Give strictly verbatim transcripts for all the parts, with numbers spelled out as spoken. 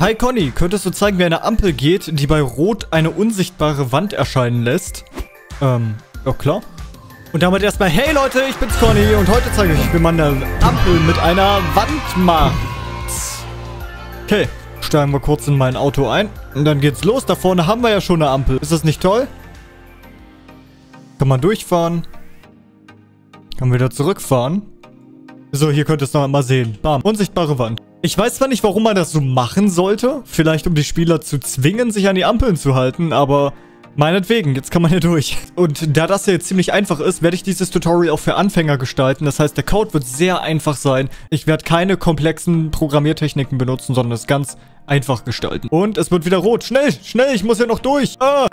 Hi Conny, könntest du zeigen, wie eine Ampel geht, die bei Rot eine unsichtbare Wand erscheinen lässt? Ähm, ja klar. Und damit erstmal, hey Leute, ich bin's Conny und heute zeige ich euch, wie man eine Ampel mit einer Wand macht. Okay, steigen wir kurz in mein Auto ein und dann geht's los. Da vorne haben wir ja schon eine Ampel. Ist das nicht toll? Kann man durchfahren. Kann wieder zurückfahren. So, hier könnt ihr es noch einmal sehen. Bam, unsichtbare Wand. Ich weiß zwar nicht, warum man das so machen sollte. Vielleicht, um die Spieler zu zwingen, sich an die Ampeln zu halten, aber meinetwegen, jetzt kann man hier durch. Und da das hier jetzt ziemlich einfach ist, werde ich dieses Tutorial auch für Anfänger gestalten. Das heißt, der Code wird sehr einfach sein. Ich werde keine komplexen Programmiertechniken benutzen, sondern es ganz einfach gestalten. Und es wird wieder rot. Schnell, schnell, ich muss hier noch durch. Ah.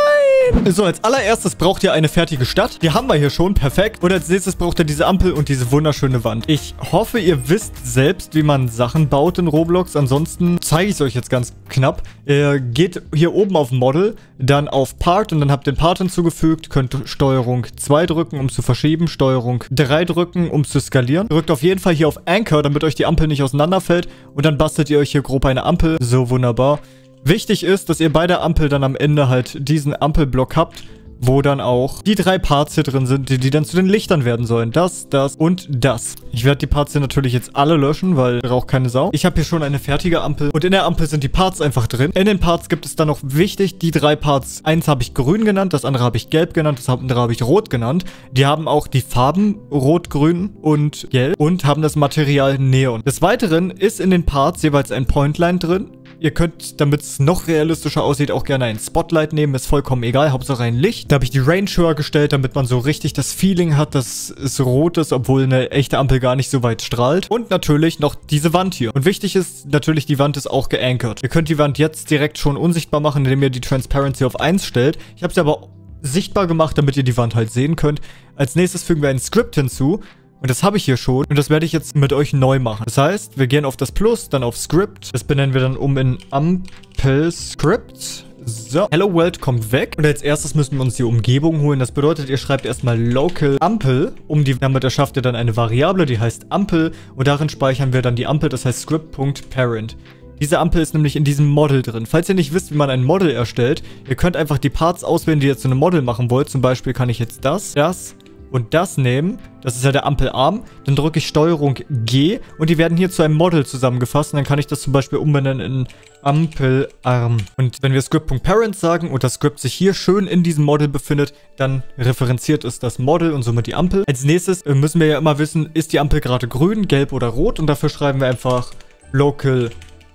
So, als allererstes braucht ihr eine fertige Stadt. Die haben wir hier schon, perfekt. Und als nächstes braucht ihr diese Ampel und diese wunderschöne Wand. Ich hoffe, ihr wisst selbst, wie man Sachen baut in Roblox. Ansonsten zeige ich es euch jetzt ganz knapp. Ihr geht hier oben auf Model, dann auf Part und dann habt ihr den Part hinzugefügt. Könnt Steuerung zwei drücken, um zu verschieben. Steuerung drei drücken, um zu skalieren. Drückt auf jeden Fall hier auf Anchor, damit euch die Ampel nicht auseinanderfällt. Und dann bastelt ihr euch hier grob eine Ampel. So, wunderbar. Wichtig ist, dass ihr bei der Ampel dann am Ende halt diesen Ampelblock habt, wo dann auch die drei Parts hier drin sind, die, die dann zu den Lichtern werden sollen. Das, das und das. Ich werde die Parts hier natürlich jetzt alle löschen, weil braucht keine Sau. Ich habe hier schon eine fertige Ampel und in der Ampel sind die Parts einfach drin. In den Parts gibt es dann noch wichtig die drei Parts. Eins habe ich grün genannt, das andere habe ich gelb genannt, das andere habe ich rot genannt. Die haben auch die Farben rot, grün und gelb und haben das Material Neon. Des Weiteren ist in den Parts jeweils ein Pointline drin. Ihr könnt, damit es noch realistischer aussieht, auch gerne ein Spotlight nehmen. Ist vollkommen egal. Hauptsache ein Licht. Da habe ich die Range höher gestellt, damit man so richtig das Feeling hat, dass es rot ist, obwohl eine echte Ampel gar nicht so weit strahlt. Und natürlich noch diese Wand hier. Und wichtig ist natürlich, die Wand ist auch geankert. Ihr könnt die Wand jetzt direkt schon unsichtbar machen, indem ihr die Transparency auf eins stellt. Ich habe sie aber sichtbar gemacht, damit ihr die Wand halt sehen könnt. Als nächstes fügen wir ein Skript hinzu. Und das habe ich hier schon. Und das werde ich jetzt mit euch neu machen. Das heißt, wir gehen auf das Plus, dann auf Script. Das benennen wir dann um in Ampel Script. So. Hello World kommt weg. Und als erstes müssen wir uns die Umgebung holen. Das bedeutet, ihr schreibt erstmal Local Ampel. Um die, damit erschafft ihr dann eine Variable, die heißt Ampel. Und darin speichern wir dann die Ampel, das heißt Script.parent. Diese Ampel ist nämlich in diesem Model drin. Falls ihr nicht wisst, wie man ein Model erstellt, ihr könnt einfach die Parts auswählen, die ihr zu einem Model machen wollt. Zum Beispiel kann ich jetzt das, das und das nehmen. Das ist ja der Ampelarm. Dann drücke ich Steuerung G und die werden hier zu einem Model zusammengefasst. Und dann kann ich das zum Beispiel umbenennen in Ampelarm. Und wenn wir Script.parent sagen und das Script sich hier schön in diesem Model befindet, dann referenziert es das Model und somit die Ampel. Als nächstes müssen wir ja immer wissen, ist die Ampel gerade grün, gelb oder rot? Und dafür schreiben wir einfach Local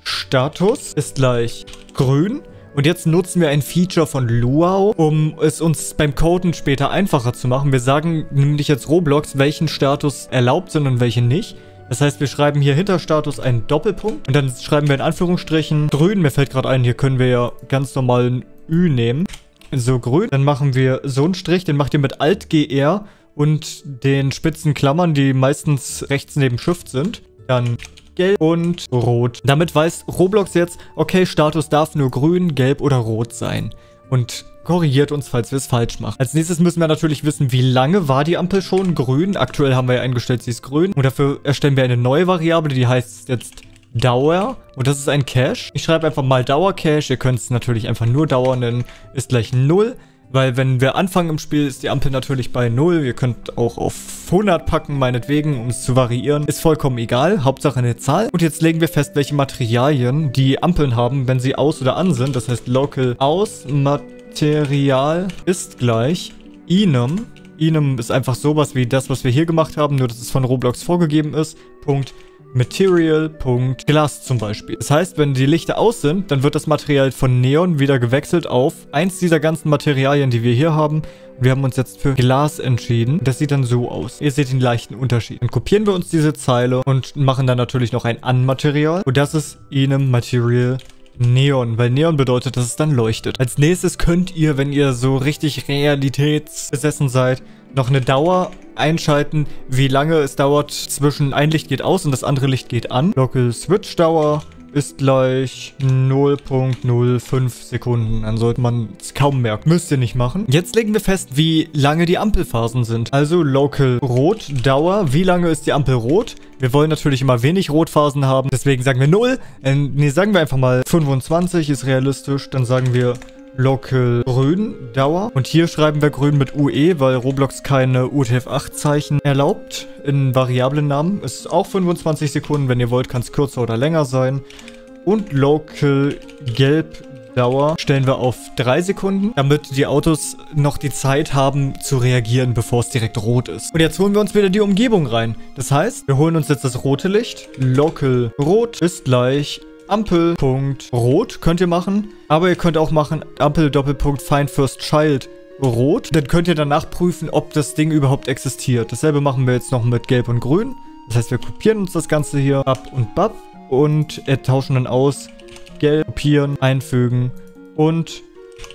Status ist gleich grün. Und jetzt nutzen wir ein Feature von Luau, um es uns beim Coden später einfacher zu machen. Wir sagen nämlich jetzt Roblox, welchen Status erlaubt sind und welche nicht. Das heißt, wir schreiben hier hinter Status einen Doppelpunkt und dann schreiben wir in Anführungsstrichen grün. Mir fällt gerade ein, hier können wir ja ganz normal ein Ü nehmen. So, grün. Dann machen wir so einen Strich, den macht ihr mit Alt G R und den spitzen Klammern, die meistens rechts neben Shift sind. Dann gelb und rot. Damit weiß Roblox jetzt, okay, Status darf nur grün, gelb oder rot sein. Und korrigiert uns, falls wir es falsch machen. Als nächstes müssen wir natürlich wissen, wie lange war die Ampel schon grün. Aktuell haben wir ja eingestellt, sie ist grün. Und dafür erstellen wir eine neue Variable, die heißt jetzt Dauer. Und das ist ein Cache. Ich schreibe einfach mal Dauer-Cache. Ihr könnt es natürlich einfach nur Dauer nennen. Ist gleich null. Weil wenn wir anfangen im Spiel, ist die Ampel natürlich bei null. Ihr könnt auch auf hundert packen, meinetwegen, um es zu variieren. Ist vollkommen egal. Hauptsache eine Zahl. Und jetzt legen wir fest, welche Materialien die Ampeln haben, wenn sie aus oder an sind. Das heißt, local aus Material ist gleich enum. Enum ist einfach sowas wie das, was wir hier gemacht haben, nur dass es von Roblox vorgegeben ist. Punkt. Material.Glass zum Beispiel. Das heißt, wenn die Lichter aus sind, dann wird das Material von Neon wieder gewechselt auf eins dieser ganzen Materialien, die wir hier haben. Wir haben uns jetzt für Glas entschieden. Das sieht dann so aus. Ihr seht den leichten Unterschied. Dann kopieren wir uns diese Zeile und machen dann natürlich noch ein An-Material. Und das ist Enum Material Neon, weil Neon bedeutet, dass es dann leuchtet. Als nächstes könnt ihr, wenn ihr so richtig realitätsbesessen seid, noch eine Dauer einschalten, wie lange es dauert zwischen ein Licht geht aus und das andere Licht geht an. Local Switch Dauer ist gleich null Komma null fünf Sekunden. Dann sollte man es kaum merken. Müsst ihr nicht machen. Jetzt legen wir fest, wie lange die Ampelphasen sind. Also Local Rot, Dauer. Wie lange ist die Ampel rot? Wir wollen natürlich immer wenig Rotphasen haben. Deswegen sagen wir null. Äh, nee, sagen wir einfach mal fünfundzwanzig ist realistisch. Dann sagen wir Local Grün, Dauer. Und hier schreiben wir Grün mit U E, weil Roblox keine U T F acht Zeichen erlaubt in variablen Namen. Ist auch fünfundzwanzig Sekunden. Wenn ihr wollt, kann es kürzer oder länger sein. Und Local Gelb, Dauer stellen wir auf drei Sekunden, damit die Autos noch die Zeit haben zu reagieren, bevor es direkt rot ist. Und jetzt holen wir uns wieder die Umgebung rein. Das heißt, wir holen uns jetzt das rote Licht. Local Rot ist gleich Ampel, Punkt, Rot könnt ihr machen. Aber ihr könnt auch machen Ampel, Doppelpunkt, Find First Child, Rot. Dann könnt ihr danach prüfen, ob das Ding überhaupt existiert. Dasselbe machen wir jetzt noch mit Gelb und Grün. Das heißt, wir kopieren uns das Ganze hier ab und bab und tauschen dann aus Gelb, kopieren, einfügen und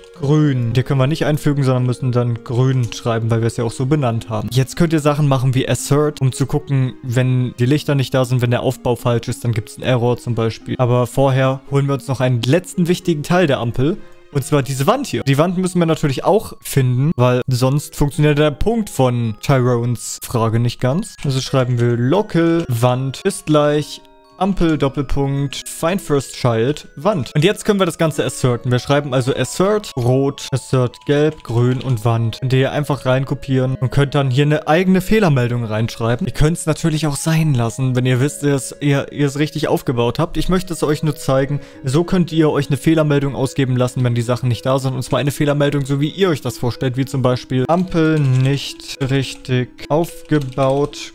Grün. Hier können wir nicht einfügen, sondern müssen dann Grün schreiben, weil wir es ja auch so benannt haben. Jetzt könnt ihr Sachen machen wie Assert, um zu gucken, wenn die Lichter nicht da sind, wenn der Aufbau falsch ist, dann gibt es einen Error zum Beispiel. Aber vorher holen wir uns noch einen letzten wichtigen Teil der Ampel. Und zwar diese Wand hier. Die Wand müssen wir natürlich auch finden, weil sonst funktioniert der Punkt von Tyrones Frage nicht ganz. Also schreiben wir Local Wand ist gleich Ampel, Doppelpunkt, Find First Child, Wand. Und jetzt können wir das Ganze asserten. Wir schreiben also assert, rot, assert, gelb, grün und Wand. Könnt ihr einfach reinkopieren und könnt dann hier eine eigene Fehlermeldung reinschreiben. Ihr könnt es natürlich auch sein lassen, wenn ihr wisst, dass ihr, ihr es richtig aufgebaut habt. Ich möchte es euch nur zeigen. So könnt ihr euch eine Fehlermeldung ausgeben lassen, wenn die Sachen nicht da sind. Und zwar eine Fehlermeldung, so wie ihr euch das vorstellt, wie zum Beispiel Ampel nicht richtig aufgebaut,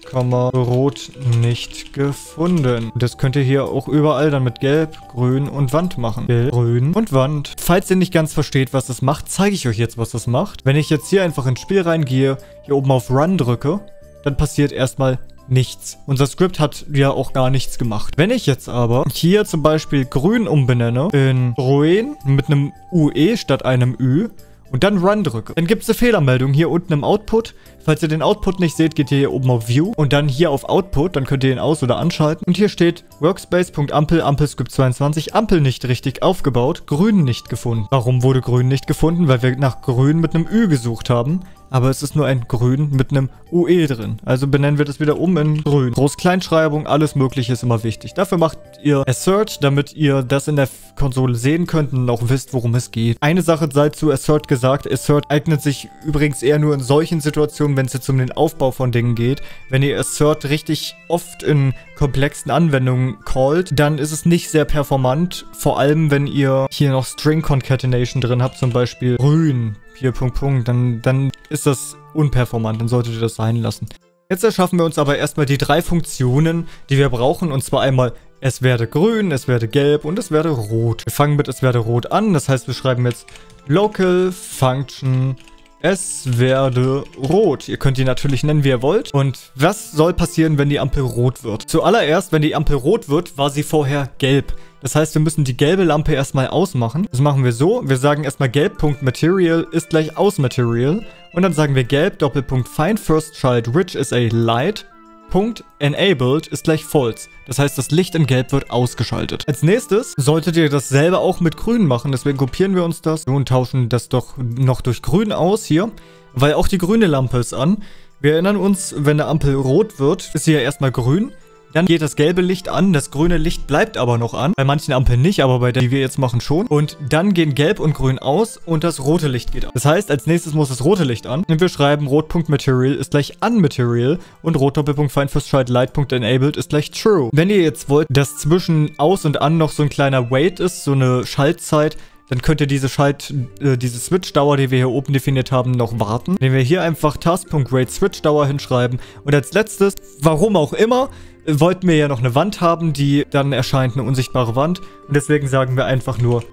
rot nicht gefunden. Das Das könnt ihr hier auch überall dann mit Gelb, Grün und Wand machen. Gelb, Grün und Wand. Falls ihr nicht ganz versteht, was das macht, zeige ich euch jetzt, was das macht. Wenn ich jetzt hier einfach ins Spiel reingehe, hier oben auf Run drücke, dann passiert erstmal nichts. Unser Skript hat ja auch gar nichts gemacht. Wenn ich jetzt aber hier zum Beispiel Grün umbenenne in Grün mit einem U E statt einem Ü, und dann Run drücke, dann gibt es eine Fehlermeldung hier unten im Output. Falls ihr den Output nicht seht, geht ihr hier oben auf View und dann hier auf Output, dann könnt ihr ihn aus- oder anschalten. Und hier steht Workspace.ampel, Ampelscript zweiundzwanzig, Ampel nicht richtig aufgebaut, Grün nicht gefunden. Warum wurde Grün nicht gefunden? Weil wir nach Grün mit einem Ü gesucht haben. Aber es ist nur ein Grün mit einem U E drin. Also benennen wir das wieder um in Grün. Groß-Kleinschreibung, alles Mögliche ist immer wichtig. Dafür macht ihr Assert, damit ihr das in der Konsole sehen könnt und auch wisst, worum es geht. Eine Sache sei zu Assert gesagt. Assert eignet sich übrigens eher nur in solchen Situationen, wenn es jetzt um den Aufbau von Dingen geht. Wenn ihr Assert richtig oft in komplexen Anwendungen callt, dann ist es nicht sehr performant. Vor allem, wenn ihr hier noch String Concatenation drin habt, zum Beispiel Grün. Hier, Punkt, Punkt, dann, dann ist das unperformant, dann solltet ihr das sein lassen. Jetzt erschaffen wir uns aber erstmal die drei Funktionen, die wir brauchen, und zwar einmal es werde grün, es werde gelb und es werde rot. Wir fangen mit es werde rot an, das heißt, wir schreiben jetzt local function es werde rot. Ihr könnt die natürlich nennen, wie ihr wollt. Und was soll passieren, wenn die Ampel rot wird? Zuallererst, wenn die Ampel rot wird, war sie vorher gelb. Das heißt, wir müssen die gelbe Lampe erstmal ausmachen. Das machen wir so. Wir sagen erstmal gelb.material ist gleich ausMaterial. Und dann sagen wir gelb Doppelpunkt Find First Child which is a light. Punkt enabled ist gleich false. Das heißt, das Licht in Gelb wird ausgeschaltet. Als nächstes solltet ihr das selber auch mit Grün machen. Deswegen kopieren wir uns das und tauschen das doch noch durch Grün aus hier. Weil auch die grüne Lampe ist an. Wir erinnern uns, wenn eine Ampel rot wird, ist sie ja erstmal grün. Dann geht das gelbe Licht an, das grüne Licht bleibt aber noch an. Bei manchen Ampeln nicht, aber bei der, die wir jetzt machen, schon. Und dann gehen gelb und grün aus und das rote Licht geht an. Das heißt, als nächstes muss das rote Licht an. Und wir schreiben rot.material ist gleich unMaterial und rot.findFirstChildLight.enabled ist gleich true. Wenn ihr jetzt wollt, dass zwischen aus und an noch so ein kleiner Wait ist, so eine Schaltzeit, dann könnt ihr diese Schalt, äh, diese Switch-Dauer, die wir hier oben definiert haben, noch warten. Indem wir hier einfach Task.Wait Switch-Dauer hinschreiben. Und als letztes, warum auch immer, wollten wir ja noch eine Wand haben, die dann erscheint, eine unsichtbare Wand. Und deswegen sagen wir einfach nur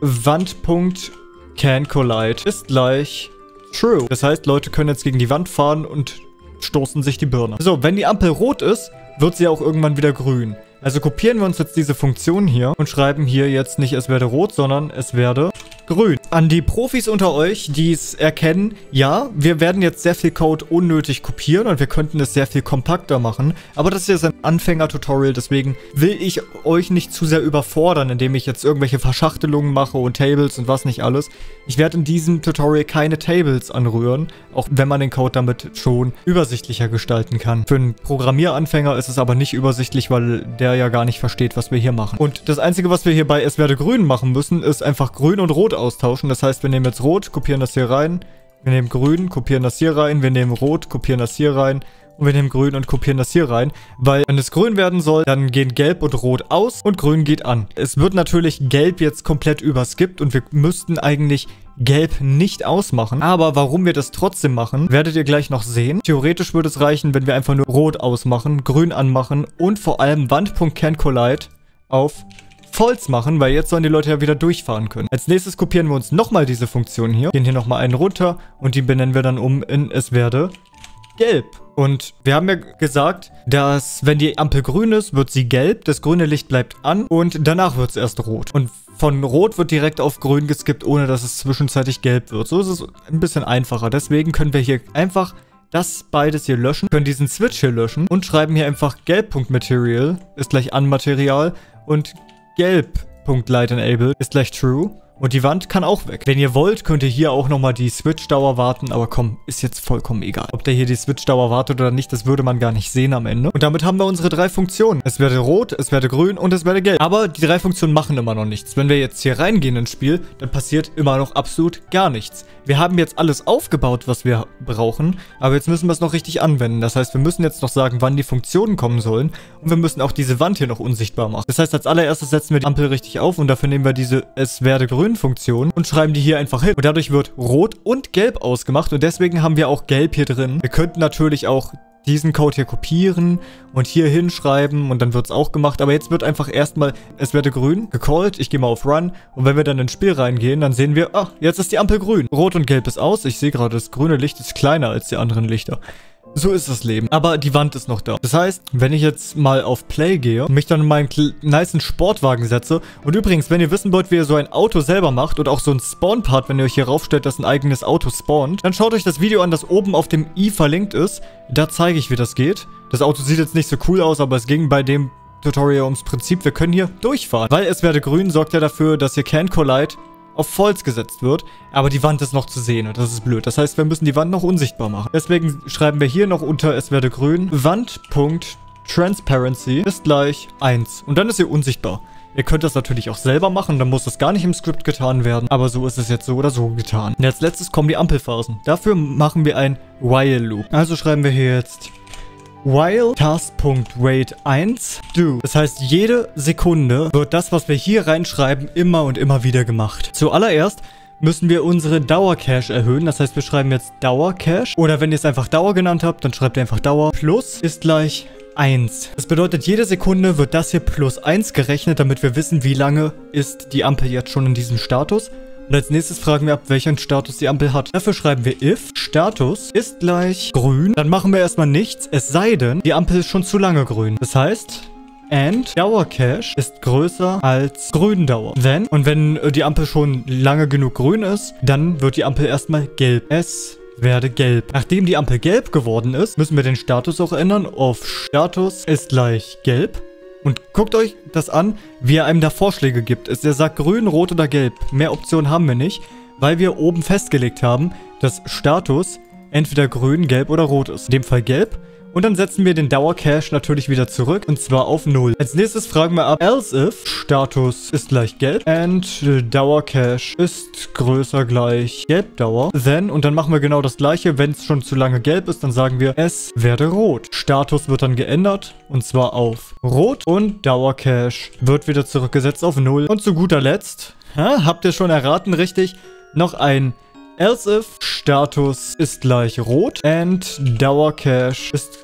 Wand.CanCollide ist gleich true. Das heißt, Leute können jetzt gegen die Wand fahren und stoßen sich die Birne. So, wenn die Ampel rot ist, wird sie auch irgendwann wieder grün. Also kopieren wir uns jetzt diese Funktion hier und schreiben hier jetzt nicht es werde rot, sondern es werde grün. An die Profis unter euch, die es erkennen, ja, wir werden jetzt sehr viel Code unnötig kopieren und wir könnten es sehr viel kompakter machen. Aber das ist jetzt ein Anfänger-Tutorial, deswegen will ich euch nicht zu sehr überfordern, indem ich jetzt irgendwelche Verschachtelungen mache und Tables und was nicht alles. Ich werde in diesem Tutorial keine Tables anrühren, auch wenn man den Code damit schon übersichtlicher gestalten kann. Für einen Programmieranfänger ist es aber nicht übersichtlich, weil der ja gar nicht versteht, was wir hier machen. Und das Einzige, was wir hier bei Es werde grün machen müssen, ist einfach grün und rot austauschen. Das heißt, wir nehmen jetzt rot, kopieren das hier rein, wir nehmen grün, kopieren das hier rein, wir nehmen rot, kopieren das hier rein und wir nehmen grün und kopieren das hier rein, weil wenn es grün werden soll, dann gehen gelb und rot aus und grün geht an. Es wird natürlich gelb jetzt komplett überskippt und wir müssten eigentlich gelb nicht ausmachen, aber warum wir das trotzdem machen, werdet ihr gleich noch sehen. Theoretisch würde es reichen, wenn wir einfach nur rot ausmachen, grün anmachen und vor allem Wand.canCollide auf False machen, weil jetzt sollen die Leute ja wieder durchfahren können. Als nächstes kopieren wir uns nochmal diese Funktion hier, gehen hier nochmal einen runter und die benennen wir dann um in Es werde gelb. Und wir haben ja gesagt, dass wenn die Ampel grün ist, wird sie gelb, das grüne Licht bleibt an und danach wird es erst rot. Und von rot wird direkt auf grün geskippt, ohne dass es zwischenzeitlich gelb wird. So ist es ein bisschen einfacher. Deswegen können wir hier einfach das beides hier löschen, können diesen Switch hier löschen und schreiben hier einfach gelb.material ist gleich Unmaterial und gelb.lightEnable ist gleich true. Und die Wand kann auch weg. Wenn ihr wollt, könnt ihr hier auch nochmal die Switch-Dauer warten. Aber komm, ist jetzt vollkommen egal. Ob der hier die Switch-Dauer wartet oder nicht, das würde man gar nicht sehen am Ende. Und damit haben wir unsere drei Funktionen. Es werde rot, es werde grün und es werde gelb. Aber die drei Funktionen machen immer noch nichts. Wenn wir jetzt hier reingehen ins Spiel, dann passiert immer noch absolut gar nichts. Wir haben jetzt alles aufgebaut, was wir brauchen. Aber jetzt müssen wir es noch richtig anwenden. Das heißt, wir müssen jetzt noch sagen, wann die Funktionen kommen sollen. Und wir müssen auch diese Wand hier noch unsichtbar machen. Das heißt, als allererstes setzen wir die Ampel richtig auf. Und dafür nehmen wir diese Es werde grün Funktion und schreiben die hier einfach hin. Und dadurch wird rot und gelb ausgemacht und deswegen haben wir auch gelb hier drin. Wir könnten natürlich auch diesen Code hier kopieren und hier hinschreiben und dann wird es auch gemacht. Aber jetzt wird einfach erstmal Es werde grün gecallt. Ich gehe mal auf Run und wenn wir dann ins Spiel reingehen, dann sehen wir, ach, jetzt ist die Ampel grün. Rot und gelb ist aus. Ich sehe gerade, das grüne Licht ist kleiner als die anderen Lichter. So ist das Leben. Aber die Wand ist noch da. Das heißt, wenn ich jetzt mal auf Play gehe und mich dann in meinen nicen Sportwagen setze und übrigens, wenn ihr wissen wollt, wie ihr so ein Auto selber macht und auch so ein Spawn-Part, wenn ihr euch hier raufstellt, dass ein eigenes Auto spawnt, dann schaut euch das Video an, das oben auf dem i verlinkt ist. Da zeige ich, wie das geht. Das Auto sieht jetzt nicht so cool aus, aber es ging bei dem Tutorial ums Prinzip, wir können hier durchfahren. Weil Es werde grün sorgt ja dafür, dass hier canCollide auf False gesetzt wird, aber die Wand ist noch zu sehen und das ist blöd. Das heißt, wir müssen die Wand noch unsichtbar machen. Deswegen schreiben wir hier noch unter Es werde grün, Wand.Transparency ist gleich eins und dann ist sie unsichtbar. Ihr könnt das natürlich auch selber machen, dann muss das gar nicht im Skript getan werden, aber so ist es jetzt so oder so getan. Und als letztes kommen die Ampelphasen. Dafür machen wir ein While Loop. Also schreiben wir hier jetzt while task.wait eins do. Das heißt, jede Sekunde wird das, was wir hier reinschreiben, immer und immer wieder gemacht. Zuallererst müssen wir unsere Dauercache erhöhen. Das heißt, wir schreiben jetzt Dauercache. Oder wenn ihr es einfach Dauer genannt habt, dann schreibt ihr einfach Dauer. Plus ist gleich eins. Das bedeutet, jede Sekunde wird das hier plus eins gerechnet, damit wir wissen, wie lange ist die Ampel jetzt schon in diesem Status. Und als nächstes fragen wir ab, welchen Status die Ampel hat. Dafür schreiben wir if Status ist gleich grün. Dann machen wir erstmal nichts, es sei denn, die Ampel ist schon zu lange grün. Das heißt, and Dauercache ist größer als Gründauer. Wenn, und wenn die Ampel schon lange genug grün ist, dann wird die Ampel erstmal gelb. Es werde gelb. Nachdem die Ampel gelb geworden ist, müssen wir den Status auch ändern auf Status ist gleich gelb. Und guckt euch das an, wie er einem da Vorschläge gibt. Er sagt grün, rot oder gelb. Mehr Optionen haben wir nicht, weil wir oben festgelegt haben, dass Status entweder grün, gelb oder rot ist. In dem Fall gelb. Und dann setzen wir den Dauercache natürlich wieder zurück, und zwar auf null. Als nächstes fragen wir ab, else if Status ist gleich gelb and Dauercache ist größer gleich Gelbdauer. Then, und dann machen wir genau das gleiche, wenn es schon zu lange gelb ist, dann sagen wir, es werde rot. Status wird dann geändert, und zwar auf rot, und Dauercache wird wieder zurückgesetzt auf null. Und zu guter Letzt, ha, habt ihr schon erraten, richtig, noch ein else if Status ist gleich rot and Dauercache ist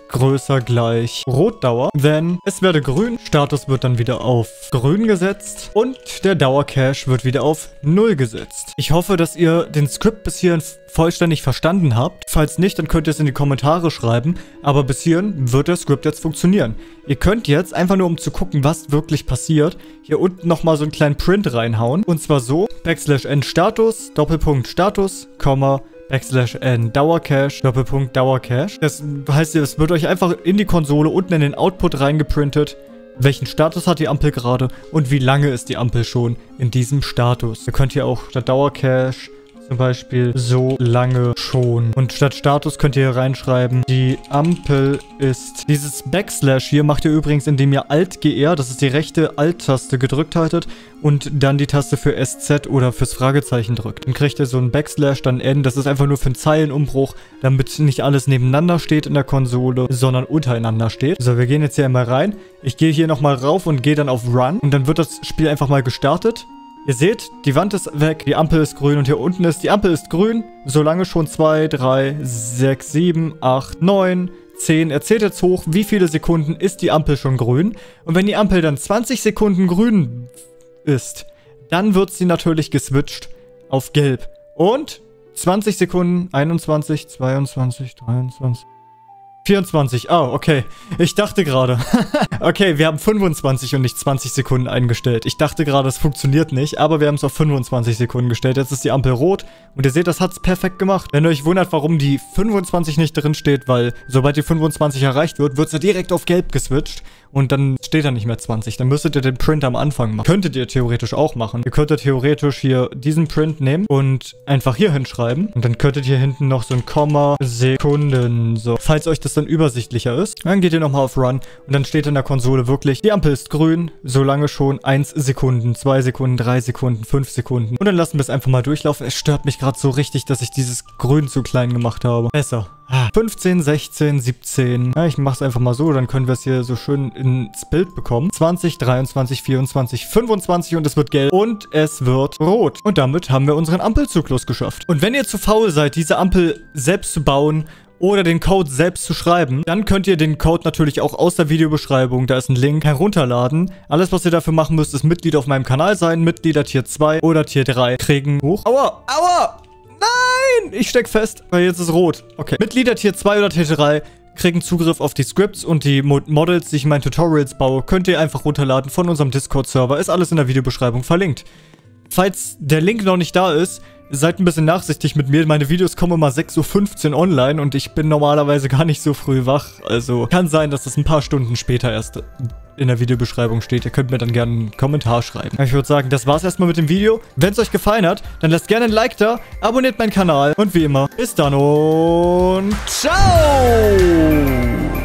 größer gleich Rotdauer. Then es werde grün. Status wird dann wieder auf grün gesetzt. Und der Dauercache wird wieder auf null gesetzt. Ich hoffe, dass ihr den Skript bis hierhin vollständig verstanden habt. Falls nicht, dann könnt ihr es in die Kommentare schreiben. Aber bis hierhin wird der Skript jetzt funktionieren. Ihr könnt jetzt, einfach nur um zu gucken, was wirklich passiert, hier unten nochmal so einen kleinen Print reinhauen. Und zwar so, Backslash n Status, Doppelpunkt Status, Komma, Backslash n Dauercache, Doppelpunkt Dauercache. Das heißt, es wird euch einfach in die Konsole unten in den Output reingeprintet, welchen Status hat die Ampel gerade und wie lange ist die Ampel schon in diesem Status. Ihr könnt hier auch statt Dauercache zum Beispiel so lange schon. Und statt Status könnt ihr hier reinschreiben, die Ampel ist... Dieses Backslash hier macht ihr übrigens, indem ihr Alt-G R, das ist die rechte Alt-Taste, gedrückt haltet und dann die Taste für S Z oder fürs Fragezeichen drückt. Dann kriegt ihr so ein Backslash, dann N. Das ist einfach nur für einen Zeilenumbruch, damit nicht alles nebeneinander steht in der Konsole, sondern untereinander steht. So, wir gehen jetzt hier einmal rein. Ich gehe hier nochmal rauf und gehe dann auf Run. Und dann wird das Spiel einfach mal gestartet. Ihr seht, die Wand ist weg, die Ampel ist grün und hier unten ist, die Ampel ist grün, solange schon zwei, drei, sechs, sieben, acht, neun, zehn. Er zählt jetzt hoch, wie viele Sekunden ist die Ampel schon grün. Und wenn die Ampel dann zwanzig Sekunden grün ist, dann wird sie natürlich geswitcht auf gelb. Und zwanzig Sekunden, einundzwanzig, zweiundzwanzig, dreiundzwanzig... vierundzwanzig. Oh, okay. Ich dachte gerade. Okay, wir haben fünfundzwanzig und nicht zwanzig Sekunden eingestellt. Ich dachte gerade, es funktioniert nicht, aber wir haben es auf fünfundzwanzig Sekunden gestellt. Jetzt ist die Ampel rot und ihr seht, das hat es perfekt gemacht. Wenn ihr euch wundert, warum die fünfundzwanzig nicht drin steht, weil sobald die fünfundzwanzig erreicht wird, wird sie direkt auf gelb geswitcht und dann steht da nicht mehr zwanzig. Dann müsstet ihr den Print am Anfang machen. Könntet ihr theoretisch auch machen. Ihr könntet theoretisch hier diesen Print nehmen und einfach hier hinschreiben. Und dann könntet ihr hinten noch so ein Komma Sekunden so. Falls euch das dann übersichtlicher ist, dann geht ihr nochmal auf Run und dann steht in der Konsole wirklich, die Ampel ist grün, solange schon eins Sekunden, zwei Sekunden, drei Sekunden, fünf Sekunden. Und dann lassen wir es einfach mal durchlaufen. Es stört mich gerade so richtig, dass ich dieses Grün zu klein gemacht habe. Besser. fünfzehn, sechzehn, siebzehn. Ja, ich mache es einfach mal so, dann können wir es hier so schön ins Bild bekommen. zwanzig, dreiundzwanzig, vierundzwanzig, fünfundzwanzig und es wird gelb und es wird rot. Und damit haben wir unseren Ampelzyklus geschafft. Und wenn ihr zu faul seid, diese Ampel selbst zu bauen oder den Code selbst zu schreiben, dann könnt ihr den Code natürlich auch aus der Videobeschreibung, da ist ein Link, herunterladen. Alles, was ihr dafür machen müsst, ist Mitglied auf meinem Kanal sein, Mitglieder Tier zwei oder Tier drei kriegen. Hoch. Aua, aua, nein, ich steck fest, weil jetzt ist rot. Okay, Mitglieder Tier zwei oder Tier drei kriegen Zugriff auf die Scripts und die Mod Models, die ich in meinen Tutorials baue, könnt ihr einfach runterladen von unserem Discord-Server. Ist alles in der Videobeschreibung verlinkt. Falls der Link noch nicht da ist, seid ein bisschen nachsichtig mit mir. Meine Videos kommen immer sechs Uhr fünfzehn online und ich bin normalerweise gar nicht so früh wach. Also kann sein, dass das ein paar Stunden später erst in der Videobeschreibung steht. Ihr könnt mir dann gerne einen Kommentar schreiben. Ich würde sagen, das war's erstmal mit dem Video. Wenn es euch gefallen hat, dann lasst gerne ein Like da, abonniert meinen Kanal und wie immer, bis dann und ciao!